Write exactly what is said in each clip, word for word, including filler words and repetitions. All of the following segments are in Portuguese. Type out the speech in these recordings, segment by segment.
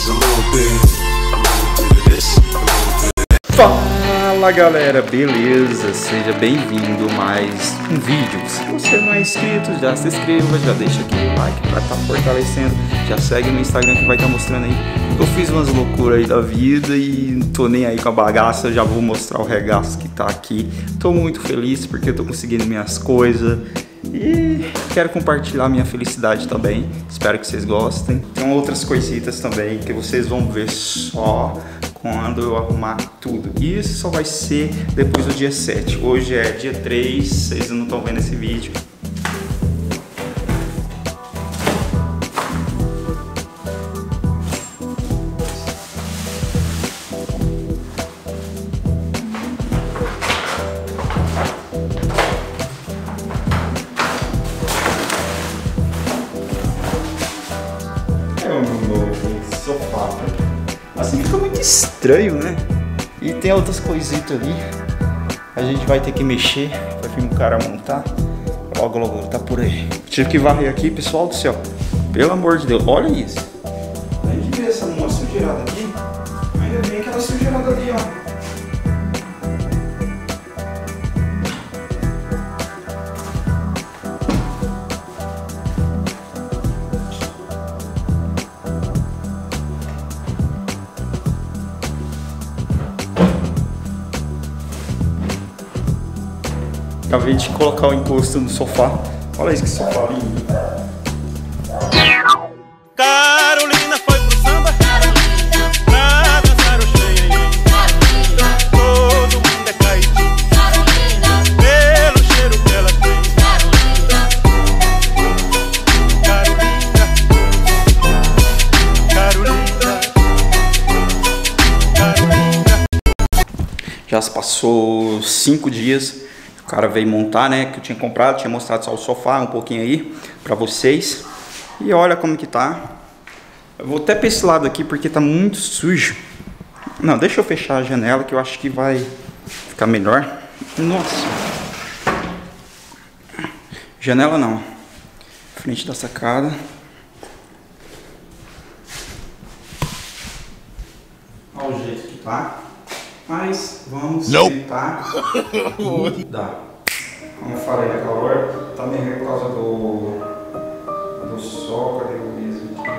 Fala galera, beleza? Seja bem-vindo a mais um vídeo. Se você não é inscrito, já se inscreva, já deixa aqui o like pra estar fortalecendo. Já segue no Instagram que vai estar mostrando aí. Eu fiz umas loucuras aí da vida e não tô nem aí com a bagaça. Já vou mostrar o regaço que tá aqui. Tô muito feliz porque eu tô conseguindo minhas coisas e quero compartilhar minha felicidade também. Espero que vocês gostem. Tem outras coisitas também que vocês vão ver só quando eu arrumar tudo. E isso só vai ser depois do dia sete. Hoje é dia três, vocês não estão vendo esse vídeo. É o meu novo sofá. Assim fica muito estranho, né? E tem outras coisitas ali. A gente vai ter que mexer. Vai vir um cara montar. Logo, logo, tá por aí. Tive que varrer aqui, pessoal do céu. Pelo amor de Deus, olha isso. A gente vê essa uma sujeirada aqui. Ainda vem aquela sujeirada ali, ó. Acabei de colocar o encosto no sofá. Olha isso, que sofá lindo. Carolina foi pro samba Carolina, pra dançar o xenhenhen. Todo mundo é caidinho Carolina, pelo cheiro que ela tem Carolina, Carolina, Carolina. Já se passou cinco dias. O cara veio montar, né, que eu tinha comprado, tinha mostrado só o sofá um pouquinho aí pra vocês. E olha como que tá. Eu vou até pra esse lado aqui porque tá muito sujo. Não, deixa eu fechar a janela que eu acho que vai ficar melhor. Nossa. Janela não. Frente da sacada. Olha o jeito que tá. Mas vamos tentar mudar. Como eu falei naquela hora, também é por causa do, do sol. Cadê o mesmo aqui?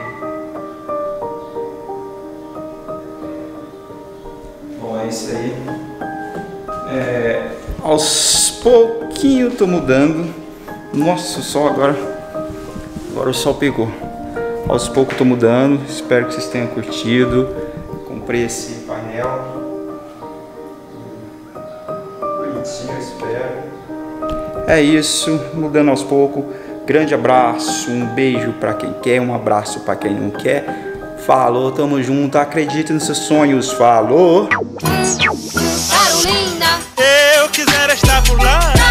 Bom, é isso aí. É, aos pouquinhos tô mudando. Nossa, o sol agora. Agora o sol pegou. Aos poucos tô mudando. Espero que vocês tenham curtido. Comprei esse painel. Eu espero. É isso, mudando aos poucos. Grande abraço, um beijo pra quem quer, um abraço pra quem não quer. Falou, tamo junto, acredite nos seus sonhos. Falou. Carolina, eu quiser estar por lá.